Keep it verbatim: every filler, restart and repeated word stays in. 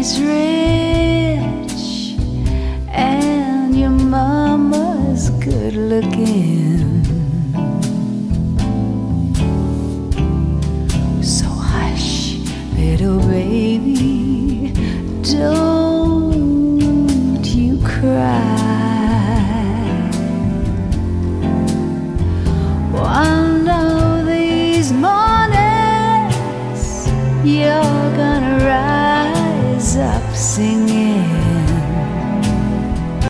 daddy's rich and your mama's good looking. So hush, little baby, don't you cry. One of these mornings you're gonna rise up singing.